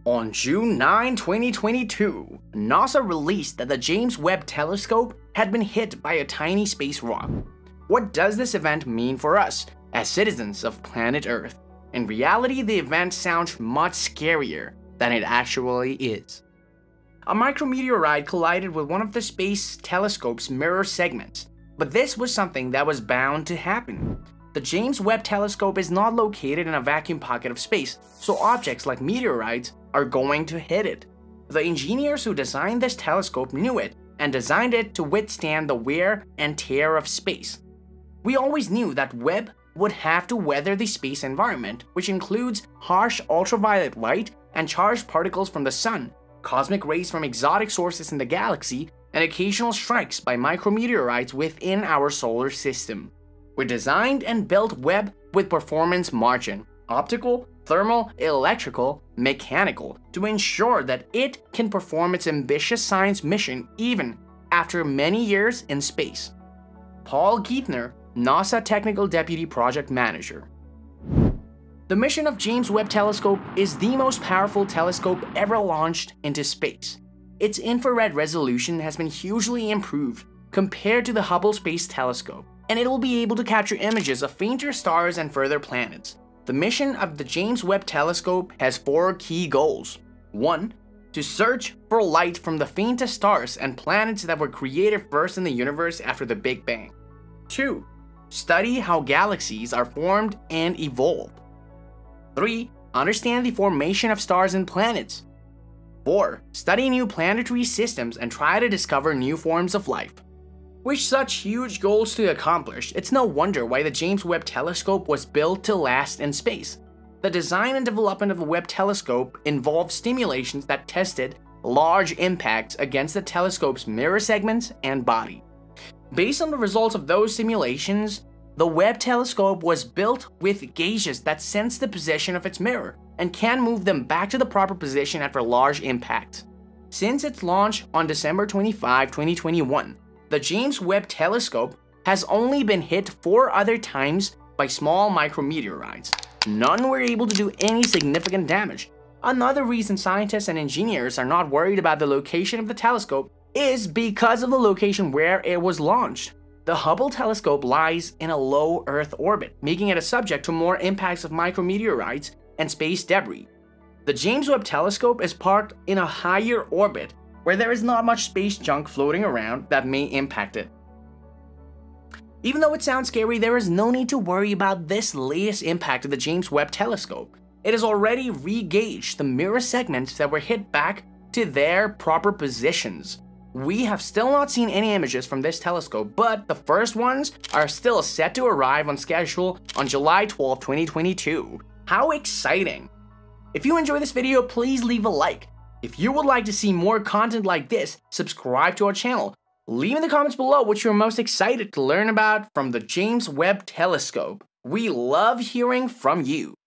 On June 9, 2022, NASA released that the James Webb Telescope had been hit by a tiny space rock. What does this event mean for us, as citizens of planet Earth? In reality, the event sounds much scarier than it actually is. A micrometeoroid collided with one of the space telescope's mirror segments, but this was something that was bound to happen. The James Webb Telescope is not located in a vacuum pocket of space, so objects like meteoroids are going to hit it. The engineers who designed this telescope knew it and designed it to withstand the wear and tear of space. We always knew that Webb would have to weather the space environment, which includes harsh ultraviolet light and charged particles from the sun, cosmic rays from exotic sources in the galaxy, and occasional strikes by micrometeoroids within our solar system. We designed and built Webb with performance margin, optical, thermal, electrical, mechanical, to ensure that it can perform its ambitious science mission even after many years in space. Paul Geithner, NASA Technical Deputy Project Manager. The mission of James Webb Telescope is the most powerful telescope ever launched into space. Its infrared resolution has been hugely improved compared to the Hubble Space Telescope, and it will be able to capture images of fainter stars and further planets. The mission of the James Webb Telescope has 4 key goals. 1. To search for light from the faintest stars and planets that were created first in the universe after the Big Bang. 2. Study how galaxies are formed and evolved. 3. Understand the formation of stars and planets. 4. Study new planetary systems and try to discover new forms of life. With such huge goals to accomplish, it's no wonder why the James Webb Telescope was built to last in space. The design and development of the Webb Telescope involved simulations that tested large impacts against the telescope's mirror segments and body. Based on the results of those simulations, the Webb Telescope was built with gauges that sense the position of its mirror and can move them back to the proper position after large impacts. Since its launch on December 25, 2021, the James Webb Telescope has only been hit 4 other times by small micrometeoroids. None were able to do any significant damage. Another reason scientists and engineers are not worried about the location of the telescope is because of the location where it was launched. The Hubble telescope lies in a low Earth orbit, making it a subject to more impacts of micrometeoroids and space debris. The James Webb Telescope is parked in a higher orbit where there is not much space junk floating around that may impact it. Even though it sounds scary, there is no need to worry about this latest impact of the James Webb Telescope. It has already re-gauged the mirror segments that were hit back to their proper positions. We have still not seen any images from this telescope, but the first ones are still set to arrive on schedule on July 12, 2022. How exciting! If you enjoyed this video, please leave a like. If you would like to see more content like this, subscribe to our channel. Leave in the comments below what you're most excited to learn about from the James Webb Telescope. We love hearing from you.